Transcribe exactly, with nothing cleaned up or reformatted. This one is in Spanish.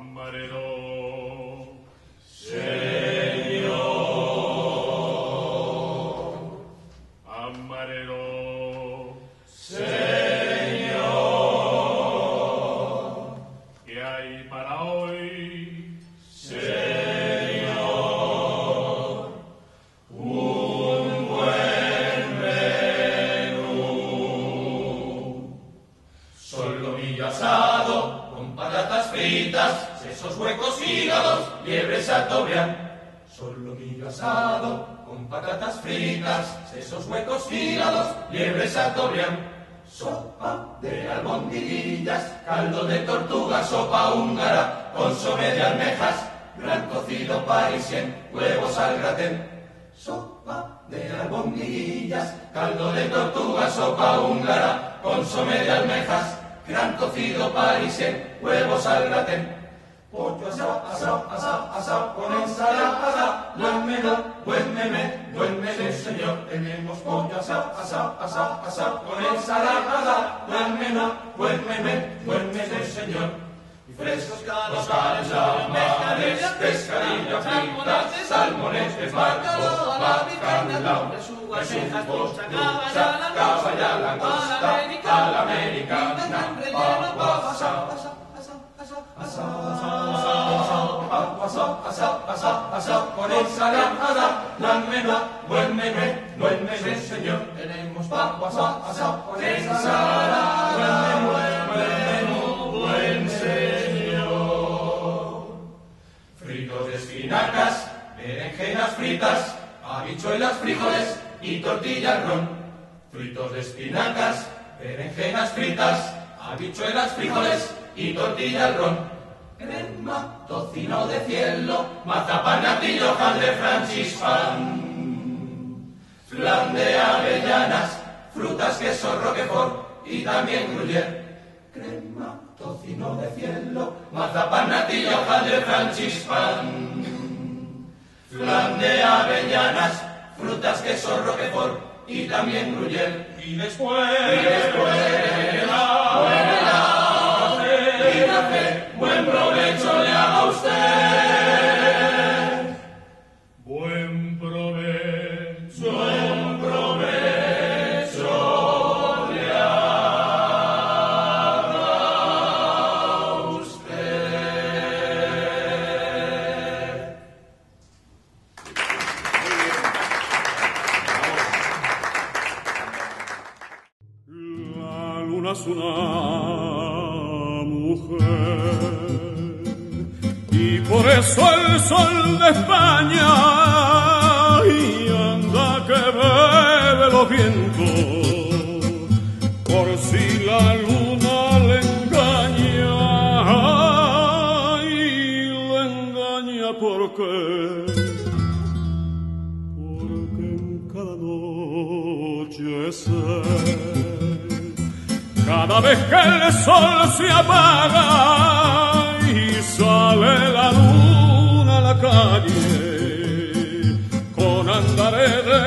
Camarero, Señor. Camarero, Señor. ¿Qué hay para hoy? Señor. Un buen menú. Solomillo asado con patatas fritas, sesos huecos, hígados, liebres a tobrián. Solomillo asado con patatas fritas, sesos huecos, hígados, liebres a tobrián. Sopa de albondiguillas, caldo de tortuga, sopa húngara, consomé de almejas, gran cocido parisien, huevos al gratén. Sopa de albondiguillas, caldo de tortuga, sopa húngara, consomé de almejas, gran cocido parisien, huevos al gratén. Pollo asado, asado, asado, asado, con ensalada, buen menú, buen menú, buen menú, señor. Tenemos pollo asado, asado, asado, asado, con ensalada, buen menú, buen menú, buen menú, señor. Y frescos calamares, pescadilla frita, salmones, barco, bacalao, besugo, trucha, caballa, langosta, a la americana, pavo asado, asado, asado, asado, asado, con ensalada, buen menú, buen menú, buen menú, señor. Tenemos pavo asado, asado, con ensalada, buen menú, buen menú, buen señor. Fritos de espinacas, berenjenas fritas, habichuelas, frijoles y tortilla al ron. Fritos de espinacas, berenjenas fritas, habichuelas, frijoles y tortilla al ron. Crema, tocino de cielo, mazapán, natillo, hojaldre, francispan. Flan de avellanas, frutas, queso, roquefort y también gruyère. Crema, tocino de cielo, mazapán, natillo, hojaldre, francispan. Flan de avellanas, frutas, queso, roquefort y también gruyère. Y después, y después, buena, y café, buen provecho le haga usted. buen provecho. Buen provecho le haga usted. La luna es una mujer y por eso el sol de España y anda que bebe los vientos por si la luna le engaña y le engaña porque porque en cada noche se cada vez que el sol se apaga y sale la luna a la calle con andaré de